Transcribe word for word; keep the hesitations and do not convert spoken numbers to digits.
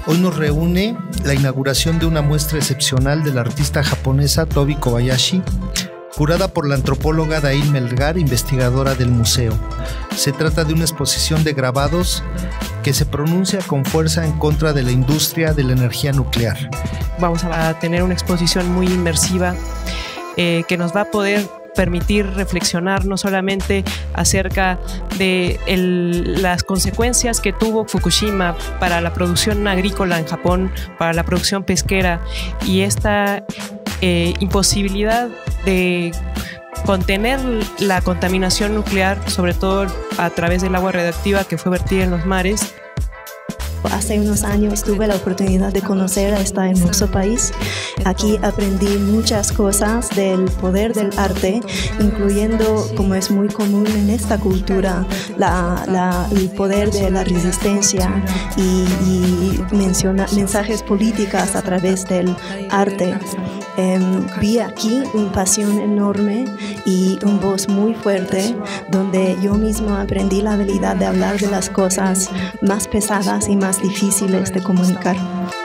Hoy nos reúne la inauguración de una muestra excepcional de la artista japonesa Tobi Kobayashi, curada por la antropóloga Dail Melgar, investigadora del museo. Se trata de una exposición de grabados que se pronuncia con fuerza en contra de la industria de la energía nuclear. Vamos a tener una exposición muy inmersiva eh, que nos va a poder permitir reflexionar no solamente acerca de el, las consecuencias que tuvo Fukushima para la producción agrícola en Japón, para la producción pesquera y esta eh, imposibilidad de contener la contaminación nuclear, sobre todo a través del agua radiactiva que fue vertida en los mares. Hace unos años tuve la oportunidad de conocer a este hermoso país. Aquí aprendí muchas cosas del poder del arte, incluyendo, como es muy común en esta cultura, la, la, el poder de la resistencia y, y menciona, mensajes políticos a través del arte. Eh, vi aquí una pasión enorme y una voz muy fuerte, donde yo mismo aprendí la habilidad de hablar de las cosas más pesadas y más difíciles de comunicar.